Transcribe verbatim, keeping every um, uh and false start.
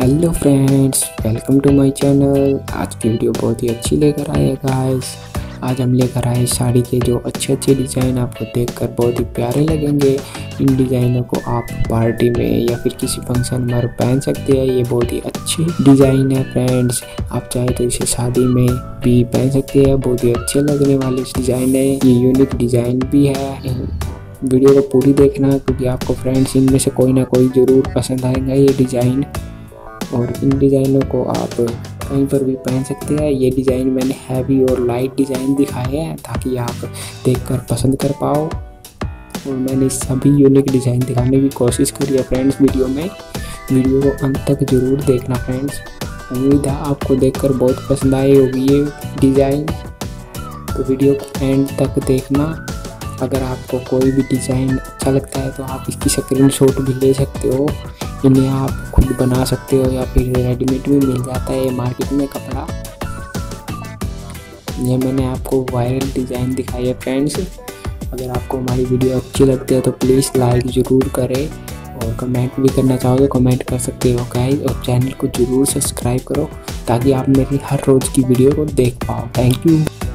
Hello friends, welcome to my channel. आज की video बहुत ही अच्छी लेकर आए गाइस। आज हम लेकर आए साड़ी के जो अच्छे अच्छे डिज़ाइन आपको देखकर बहुत ही प्यारे लगेंगे। इन डिज़ाइनों को आप पार्टी में या फिर किसी फंक्शन में पहन सकते हैं। ये बहुत ही अच्छी डिज़ाइन है फ्रेंड्स। आप चाहे तो इसे शादी में भी पहन सकते हैं। बहुत ही अच्छे लगने वाले डिज़ाइन है। ये यूनिक डिज़ाइन भी है। वीडियो को पूरी देखना क्योंकि आपको फ्रेंड्स इनमें से कोई ना कोई ज़रूर पसंद आएगा ये डिज़ाइन। और इन डिज़ाइनों को आप कहीं पर भी पहन सकते हैं। ये डिज़ाइन मैंने हैवी और लाइट डिज़ाइन दिखाए हैं ताकि आप देखकर पसंद कर पाओ। और मैंने सभी यूनिक डिज़ाइन दिखाने की कोशिश करी है फ्रेंड्स वीडियो में। वीडियो को अंत तक ज़रूर देखना फ्रेंड्स। उम्मीद है आपको देखकर बहुत पसंद आई होगी ये डिज़ाइन। तो वीडियो को एंड तक देखना। अगर आपको कोई भी डिज़ाइन अच्छा लगता है तो आप इसकी स्क्रीनशॉट भी ले सकते हो। इन्हें आप खुद बना सकते हो या फिर रेडीमेड भी मिल जाता है मार्केट में कपड़ा। ये मैंने आपको वायरल डिज़ाइन दिखाई है फ्रेंड्स। अगर आपको हमारी वीडियो अच्छी लगती है तो प्लीज़ लाइक ज़रूर करें और कमेंट भी करना चाहो तो कमेंट कर सकते हो गाइस। और चैनल को ज़रूर सब्सक्राइब करो ताकि आप मेरी हर रोज़ की वीडियो को देख पाओ। Thank you.